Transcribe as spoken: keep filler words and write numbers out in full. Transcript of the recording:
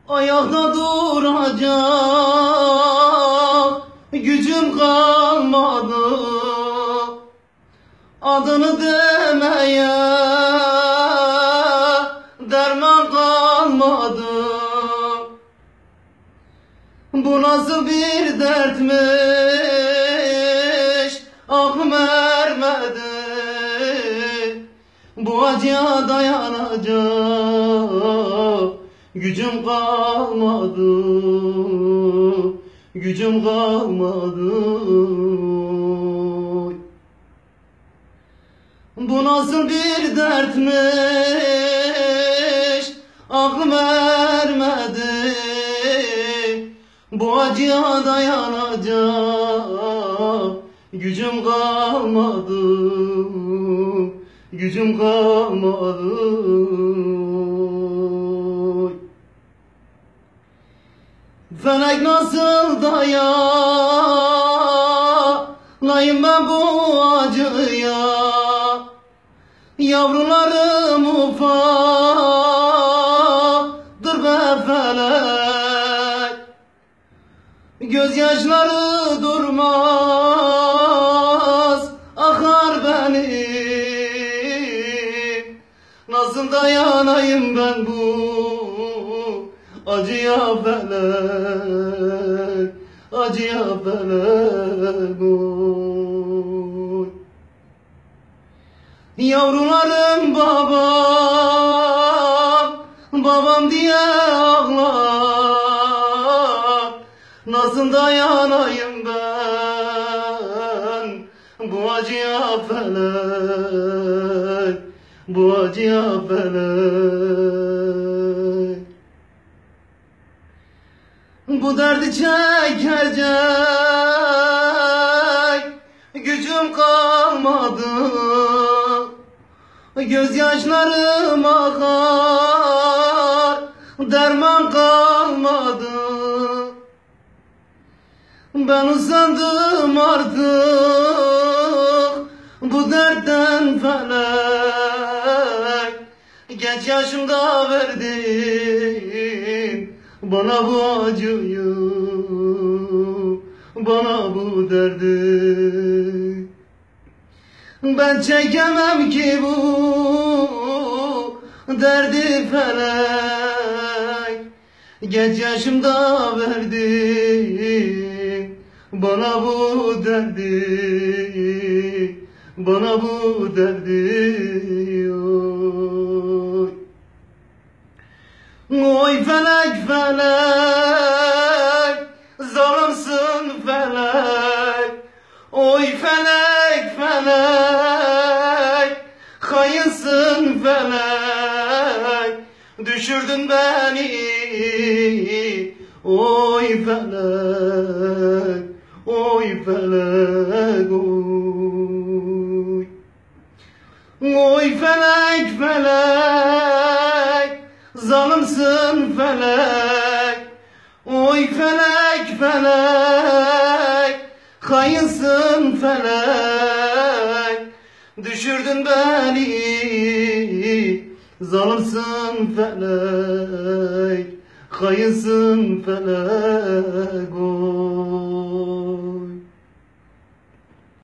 Ayakta duracak gücüm kalmadı, adını demeye derman kalmadı. Bu nasıl bir dertmiş, aklım ermedi. Bu acıya dayanacak gücüm kalmadı, gücüm kalmadı. Bu nasıl bir dertmiş, aklım ermedi. Bu acıya dayanacak gücüm kalmadı, gücüm kalmadı. Felek nasıl dayanayım ben bu acıya? Yavrularım ufaktır be felek, gözyaşları durmaz akar benim. Nasıl dayanayım ben bu acıya felek, acıya felek oy. Yavrularım babam, babam diye ağlar. Nasıl dayanayım ben bu acıya felek, bu acıya felek. Bu derdi çekecek gücüm kalmadı, gözyaşlarım akar, derman kalmadı. Ben usandım artık bu dertten felek. Genç yaşımda verdin bana bu acıyı, bana bu derdi. Ben çekemem ki bu derdi felek. Genç yaşımda verdin bana bu derdi, bana bu derdi oy. Oy felek felek, zalimsin felek. Oy felek felek, hayınsın felek. Düşürdün beni oy felek, oy felek oy. Oy felek felek, zalimsin felek. Oy felek felek, hayınsın felek. Düşürdün beni, zalimsin felek, hayınsın felek oy.